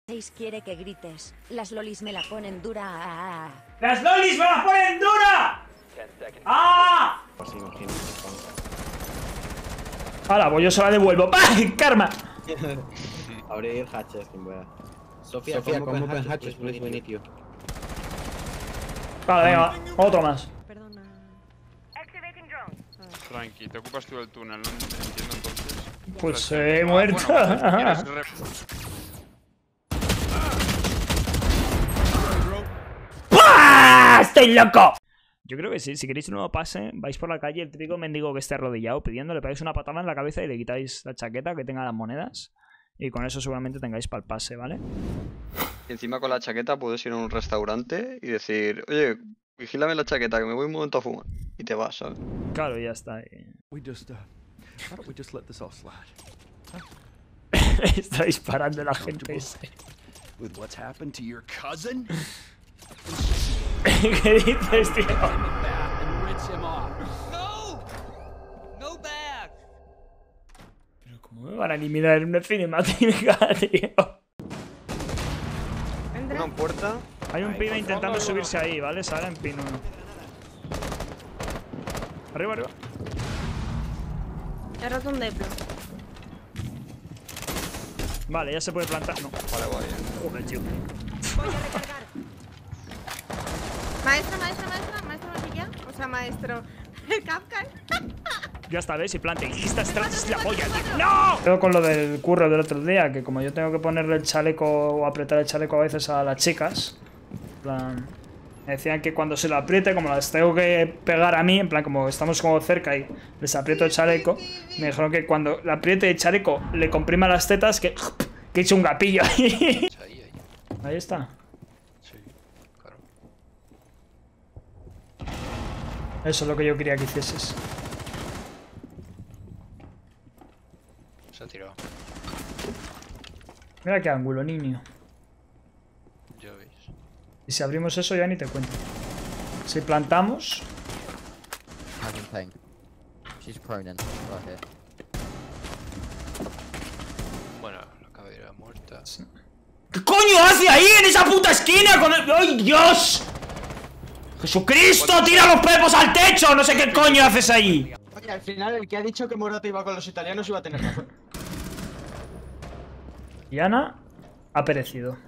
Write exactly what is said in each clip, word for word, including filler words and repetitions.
seis quiere que grites. Las lolis me la ponen dura. ¡Las lolis me la ponen dura! ¡Ah! Ahora, pues yo se la devuelvo. ¡Pah! ¡Karma! Abrir hatches, quien pueda. Sofía, Sofía, como open hatches, please, we need you. Vale, venga, otro más. Perdona. Tranqui, te ocupas tú del túnel, ¿no? Entiendo entonces. Pues he muerto. Bueno, pues, si quieres ¡Pah! ¡Estoy loco! Yo creo que sí, si queréis un nuevo pase, vais por la calle, el típico mendigo que esté arrodillado pidiendo, le pegáis una patada en la cabeza y le quitáis la chaqueta que tenga las monedas. Y con eso seguramente tengáis para el pase, ¿vale? Y encima con la chaqueta puedes ir a un restaurante y decir, oye, vigílame la chaqueta que me voy un momento a fumar. Y te vas, ¿sabes? Claro, ya está. We just, uh, why don't we just let this all slide? Está disparando la gente. With what's happened to your cousin? ¿Qué dices, tío? And rinse him off. No! No back! Pero ¿cómo me van a eliminar en una cinemática, tío? Una en puerta. Hay un pibe intentando subirse ahí, ¿vale? Sale en pin uno. Arriba, arriba. He roto un deplo. Vale, ya se puede plantar. No. Vale, guay. Joder, tío. Voy a recargar. Maestra, maestra, maestra, maestra Maquilla. O sea, maestro. Kafka. Ya está, ¿ves? Y plante. Y esta es la polla, tío. ¡No! Quedo con lo del curro del otro día, que como yo tengo que ponerle el chaleco o apretar el chaleco a veces a las chicas, en plan, me decían que cuando se lo apriete, como las tengo que pegar a mí, en plan, como estamos como cerca y les aprieto el chaleco, me dijeron que cuando le apriete el chaleco le comprima las tetas, que, que he hecho un gapillo ahí. Ahí está. Sí, claro. Eso es lo que yo quería que hicieses. Se ha tirado. Mira qué ángulo, niño. Ya veis. Y si abrimos eso ya ni te cuento. Si plantamos... Having pain. She's prone in. Right here. Bueno, la cabellera muerta. ¿Qué coño hace ahí en esa puta esquina con el... ¡Ay, Dios! ¡Jesucristo! ¡Tira los pepos al techo! No sé qué coño haces ahí. Oye, al final el que ha dicho que Morata iba con los italianos iba a tener razón. Y Ana ha perecido.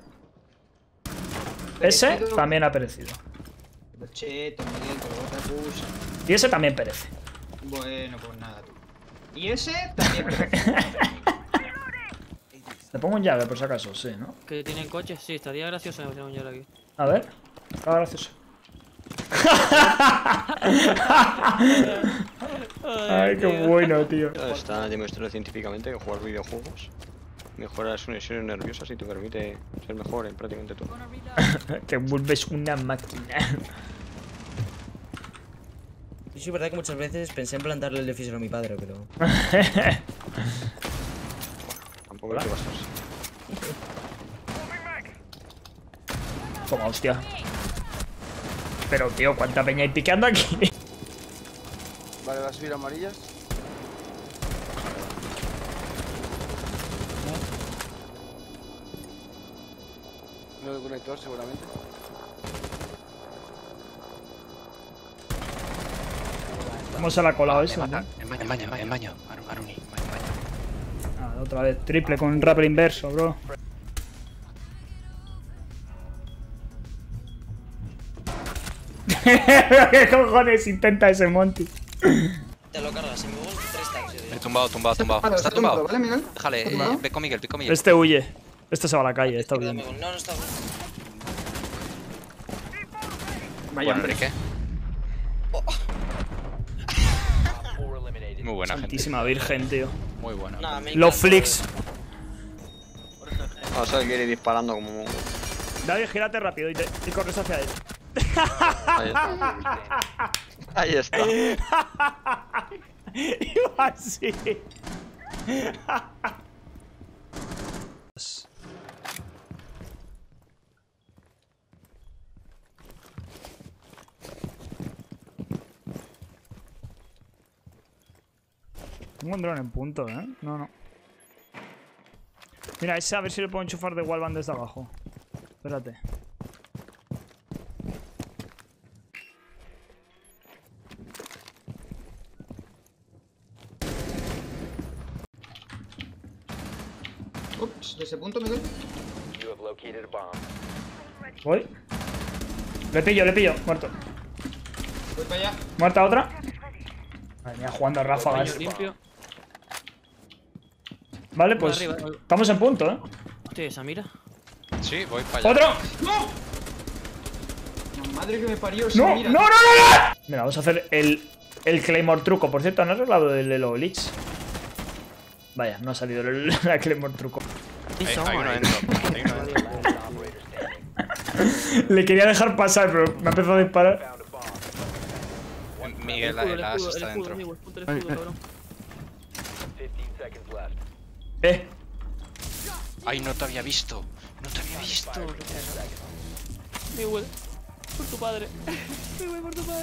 Ese también ha perecido. Cheto, Miguel, con los Otakus. Y ese también perece. Bueno, pues nada, tú. Y ese también perece. Le pongo un llave por si acaso, sí, ¿no? ¿Que tienen coches? Sí, estaría gracioso que un llave aquí. A ver. Está gracioso. Ay, qué bueno, tío. Está demostrado científicamente que jugar videojuegos mejora las conexiones nerviosas y te permite ser mejor en prácticamente todo. Te vuelves una máquina. Sí, es verdad que muchas veces pensé en plantarle el defisor a mi padre, pero... Tampoco hay que basarse. Toma, hostia. Pero, tío, ¿cuánta peña hay piqueando aquí? Vale, ¿vas a subir amarillas? No de conector, seguramente. ¿Cómo se la ha colado eso? En baño, en baño, en baño, en baño. Aruni, en baño. Ah, otra vez, triple con un rapper inverso, bro. ¿Qué cojones intenta ese Monty? Te lo cargas, en mi gol, tres tags. He tumbado, tumbado, tumbado. Está tumbado. ¿Vale, Miguel? Déjale, eh, ve con Miguel, ve con Miguel. Este huye. Este se va a la calle, está No, bien. no está. Vaya, Bueno, hombre. Enrique. Muy buena gente. Santísima virgen, tío. Muy buena. Nah, me Los encanta. flicks. Ah, o sea, quiere ir disparando como... David, gírate rápido y, te, y corres hacia él. Ahí está. Ahí está. Iba así. Tengo un dron en punto, ¿eh? No, no. Mira, ese a ver si le puedo enchufar de wallband desde abajo. Espérate. Ups, de ese punto me doy. Voy. Le pillo, le pillo. Muerto. Voy para allá. Muerta otra. Madre mía, jugando a ráfagas. Limpio. Vale, pues Arriba. estamos en punto, ¿eh? Hostia, esa mira. Sí, voy para allá. ¡Otro! ¡No! La madre que me parió. ¡No! sí, ¡No, mira. no, no, no! Mira, vamos a hacer el, el Claymore truco. Por cierto, ¿no has arreglado el Elo Lich? Vaya, no ha salido el, el Claymore truco. Hay, hay uno dentro. Hay uno dentro. Le quería dejar pasar, pero me ha empezado a disparar. Miguel, la, la as está dentro. Eh. Ay, no te había visto. No te había visto. Miguel, por tu padre. Miguel, por tu padre.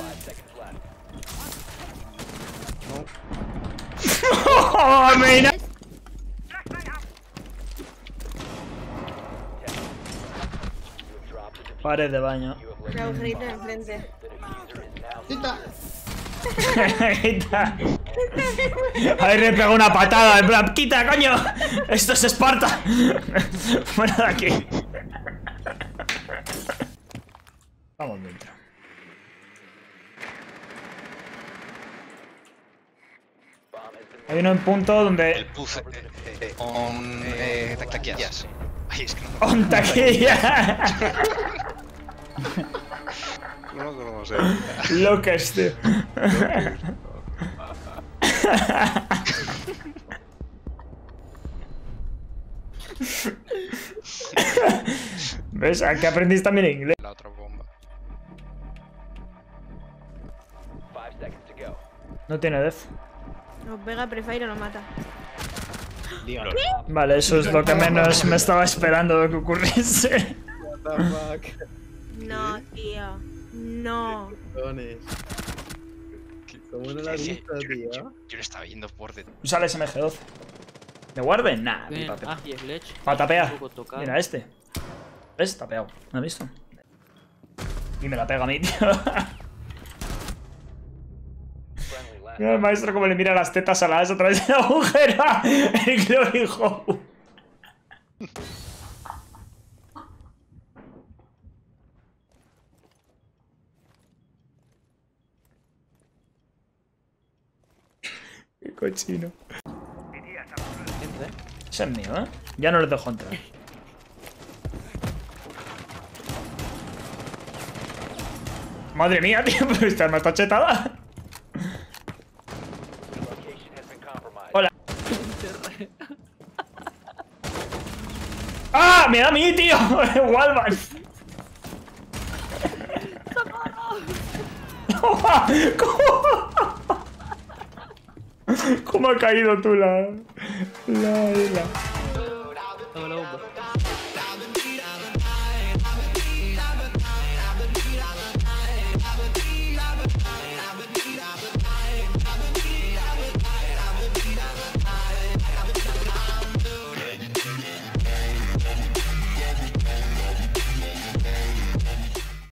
¡Oh, mira! Pared de baño. Un agujerito enfrente. Tita. Quita. A ver, le pego una patada, en plan, quita, coño. Esto es Esparta. Fuera de aquí. Vamos dentro. Hay uno en punto donde... El puzzle. Eh, eh, on... Eh, taquillas. Ay, es que no... ¡On taquilla! No lo conozco. Locas, tío. ¿Ves? Aquí aprendiste también inglés. La otra bomba. No tiene def. Nos pega Prefire y lo mata. Vale, eso es lo que menos me estaba esperando que ocurriese. What the fuck. No, tío. No. Cojones. ¿Cómo no la has visto, tío? Yo, yo lo estaba viendo por detrás. Usa el S M G doce. ¿Me guarde? Nah, Ven, para ah, y Sledge. tapear. Un poco tocado. Mira este. ¿Ves? Tapeado. ¿No has visto? Y me la pega a mí, tío. Mira el maestro como le mira las tetas a la as a través de la agujera. El Glory Hole. Qué cochino. Ese es mío, ¿eh? Ya no les dejo entrar. Madre mía, tío, pero esta arma está chetada. Hola. ¡Ah! ¡Me da a mí, tío! ¡Wallband! ¿Cómo? ¿Cómo ha caído tú la... la... la...